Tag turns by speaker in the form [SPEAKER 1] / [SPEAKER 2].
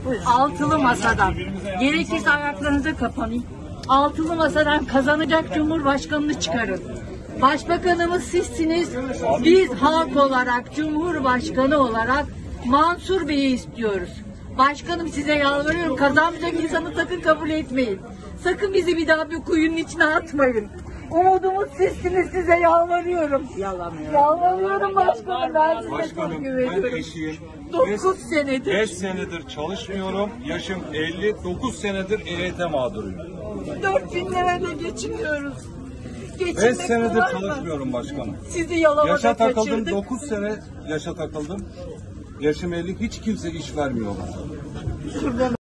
[SPEAKER 1] Altılı masadan, gerekirse ayaklarınıza kapanayım. Altılı masadan kazanacak Cumhurbaşkanını çıkarın. Başbakanımız sizsiniz. Biz halk olarak, Cumhurbaşkanı olarak Mansur Bey'i istiyoruz. Başkanım, size yalvarıyorum, kazanmayacak insanı sakın kabul etmeyin. Sakın bizi bir daha bir kuyunun içine atmayın. Umudumuz sizsiniz, size yalvarıyorum. Yalvarıyorum başkanım, ben size çok güveniyorum.
[SPEAKER 2] Ben eşiyim.
[SPEAKER 1] 9 senedir.
[SPEAKER 2] 5 senedir çalışmıyorum. Yaşım 50. 9 senedir EYT mağduruyum.
[SPEAKER 1] 4.000 lirayla geçiniyoruz.
[SPEAKER 2] 5 senedir çalışmıyorum başkanım.
[SPEAKER 1] Sizi Yalova'da
[SPEAKER 2] Yaşa takıldım.
[SPEAKER 1] kaçırdık.
[SPEAKER 2] 9 sene yaşa takıldım. Yaşım 50. Hiç kimse iş vermiyor bana.
[SPEAKER 1] Şuradan